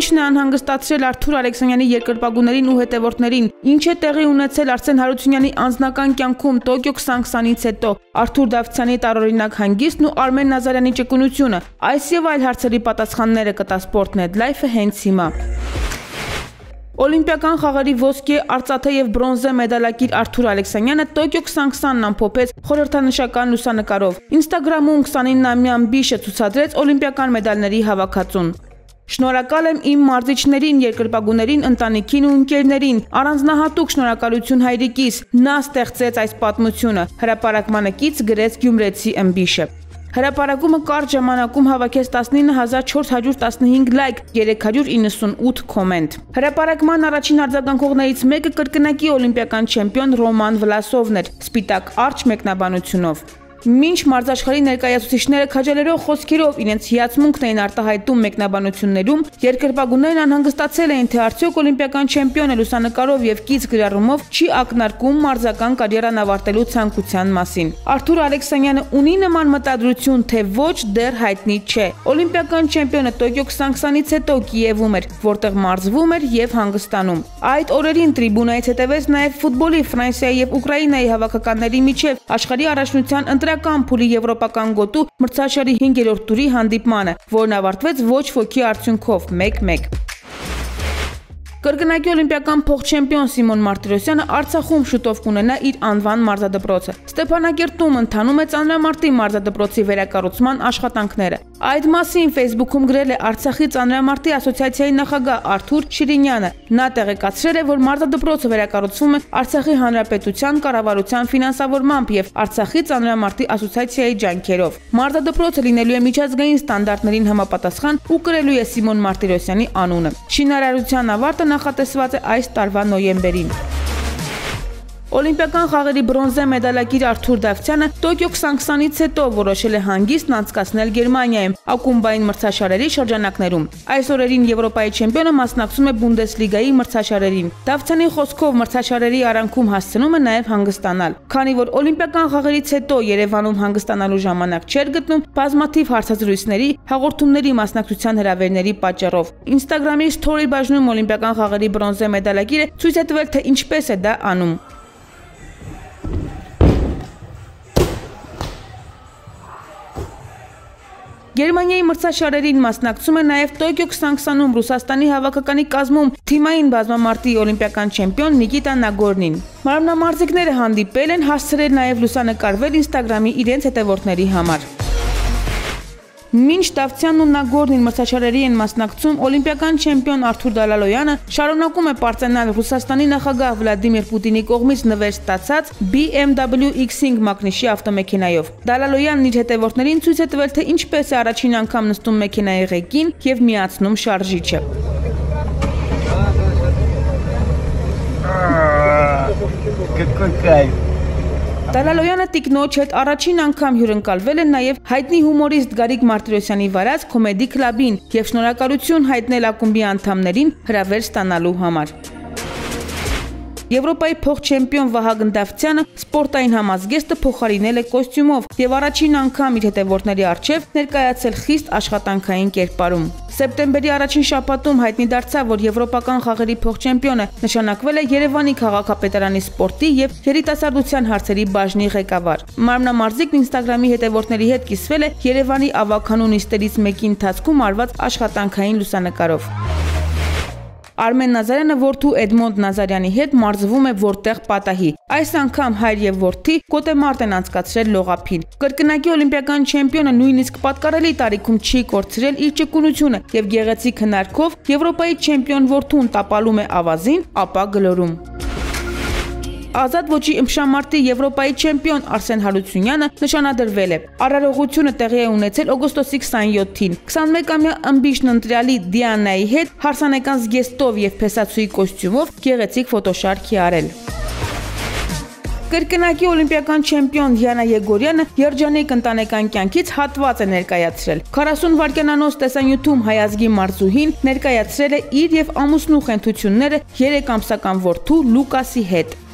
Ինչն է անհանգստացրել Արթուր Ալեքսանյանի երկրպագուներին ու հետևորդներին, ինչ է տեղի ունեցել Արսեն Հարությունյանի անձնական կյանքում Տոկիո 2020-ից հետո, Արթուր Դավթյանի տարօրինակ հանգիստն ու Արմեն Նազարյանի ճկունությունը, այս եւ այլ հարցերի պատասխանները կտա Sport.net Live-ը հենց հիմա։ Օլիմպիական խաղերի ոսկե, արծաթե եւ բրոնզե մեդալակիր Արթուր Ալեքսանյանը Տոկիո 2020-ն ամփոփեց խորհրդանշական լուսանկարով։ Ինստագրամում 29-ամյա ամբիշը ցուցադրեց օլիմպիական մեդալների հավաքածուն։ Շնորհակալ եմ իմ մարզիչներին, երկրպագուներին, ընտանիքին ու ընկերներին, առանձնահատուկ շնորհակալություն հայրիկիս, նա ստեղծեց այս պատմությունը, հրապարակմանը կից գրեց գյումրեցի ըմբիշը։ Հրապարակումը կարճ ժամանակում հավաքեց 19415 լայք, 398 կոմենտ։ Հրապարակման առաջին արձագանքողներից մեկը կրկնակի օլիմպիական չեմպիոն Ռոման Վլասովն էր, սպիտակ արջ մեկնաբանությունով։ Մինչ մարզաշխարհի ներկայացուցիչները քաջալերող խոսքերով իրենց հիացմունքն էին արտահայտում մեկնաբանություններում, երկրպագուներն անհանգստացել էին, թե արդյոք օլիմպիական չեմպիոնը լուսանկարով եւ կից գրառումով չի ակնարկում մարզական կարիերան ավարտելու ցանկության մասին։ Արթուր Ալեքսանյանը ունի նման մտադրություն, թե ոչ, դեռ հայտնի չէ։ Օլիմպիական չեմպիոնը Տոկիո 2020-ից հետո Կիևում էր, որտեղ մարզվում էր եւ հանգստանում։ Այդ օրերին տրիբունայից հետևեց նաեւ ֆուտբոլի, Ֆրանսիայի եւ Ուկրաինայի հավաքականների միջև աշխարհի առաջնության ընտրական փուլի եվրոպական գոտու մրցաշարի 5-րդ տուրի հանդիպմանը, որն ավարտվեց ոչ ոքի արդյունքով 1-1։ Կրկնակի օլիմպիական փոխչեմպիոն Սիմոն Մարտիրոսյանը Արցախում շուտով կունենա իր անվան մարզադպրոցը։ Ստեփանակերտում ընթանում է ծանրամարտի մարզադպրոցի վերակառուցման աշխատանքները։ Այդ մասին Facebook-ում գրել է Արցախի ծանրամարտի ասոցիացիայի նախագահ Արթուր Շիրինյանը։ Նա տեղեկացրել է, որ մարզադպրոցը վերակառուցվում է Արցախի հանրապետության կառավարության ֆինանսավորմամբ եւ Արցախի ծանրամարտի ասոցիացիայի ջանքերով։ Մարզադպրոցը լինելու է միջազգային ստանդարտներին համապատասխան ու կրելու է Սիմոն Մարտիրոսյանի անունը։ Շինարարության ավարտը նախատեսված է այս տարվա նոյեմբերին։ Օլիմպիական խաղերի բրոնզե մեդալակիր Արթուր Դավթյանը Տոկիո 2020-ից հետո որոշել է հանգիստն անցկացնել Գերմանիայում ակումբային մրցաշարերի շրջանակներում։ Այս օրերին Եվրոպայի չեմպիոնը մասնակցում է Բունդեսլիգայի մրցաշարերին։ Դավթյանի խոսքով մրցաշարերի արանքում հասցնում է նաև հանգստանալ։ Քանի որ օլիմպիական խաղերից հետո Երևանում հանգստանալու ժամանակ չէր գտնում բազմաթիվ հարցազրույցների, հաղորդումների մասնակցության հրավերների պատճառով։ Instagram-ի story բաժնում օլիմպիական խաղերի բրոնզե մեդալակիրը ցույց է տվել, թե ինչպես է դա անում։ Գերմանիայի մրցաշարերին մասնակցում է նաև Տոկիո 2020-ում Ռուսաստանի հավաքականի կազմում թիմային բազմամարտի օլիմպիական չեմպիոն Նիկիտա Նագորնին։ Մարմնամարզիկները հանդիպել են, հասցրել նաև լուսանկարվել Instagram-ի իրենց հետևորդների համար։ Մինչ Դավթյանն ու Նագորնին մրցաշարերի են մասնակցում, օլիմպիական չեմպիոն Արթուր Դալալոյանը շարունակում է պարծենալ Ռուսաստանի նախագահ Վլադիմիր Պուտինի կողմից նվեր ստացած BMW X5 մակնիշի ավտոմեքենայով։ Դալալոյանն իր հետևորդներին ցույց է տվել, թե ինչպես է առաջին անգամ նստում մեքենայի ղեկին եւ միացնում շարժիչը։ Դալալոյանը տիկնոջ հետ առաջին անգամ հյուրընկալվել է նաև հայտնի հումորիստ Գարիկ Մարտիրոսյանի վարած Կոմեդի քլաբին եւ շնորհակալություն հայտնել ակումբի անդամներին հրավեր ստանալու համար։ Եվրոպայի փոխչեմպիոն Վահագն Դավթյանը սպորտային համազգեստը փոխարինել է կոստյումով եւ առաջին անգամ իր հետևորդների առջև ներկայացել խիստ աշխատանքային կերպարում։ Սեպտեմբերի առաջին շաբաթում հայտնի դարձավ, որ եվրոպական խաղերի փոխչեմպիոնը նշանակվել է Երևանի քաղաքապետարանի սպորտի եւ երիտասարդության հարցերի բաժնի ղեկավար։ Մարմնամարզիկն Instagram-ի հետևորդների հետ կիսվել է Երևանի ավագանու նիստերից մեկի ընթացքում արված աշխատանքային լուսանկարով։ Արմեն Նազարյանը որդու Էդմոնդ Նազարյանի հետ մարզվում է որտեղ պատահի։ Այս անգամ հայր եւ որդի գոտեմարտ են անցկացրել լողափին։ Կրկնակի օլիմպիական չեմպիոնը նույնիսկ պատկառելի տարիքում չի կորցրել իր ճկունությունը եւ գեղեցիկ հնարքով Եվրոպայի չեմպիոն որդուն տապալում է ավազին, ապա գլորում։ Ազատ ոճի ըմբշամարտի Եվրոպայի չեմպիոն Արսեն Հարությունյանը նշանադրվել է։ Արարողությունը տեղի է ունեցել օգոստոսի 27-ին։ 21-ամյա ըմբիշն ընտրյալի Դիանայի հետ հարսանեկան զգեստով եւ փեսացուի կոստյումով գեղեցիկ ֆոտոշարք է արել։ Կրկնակի օլիմպիական չեմպիոն Յանա Եգորյանը երջանիկ ընտանեկան կյանքից հատված է ներկայացրել։ 40 վայրկյանանոց տեսանյութում հայազգի մարզուհին ներկայացրել է իր եւ ամուսնու խենթությունները 3 ամսական որդու Լուկասի հետ։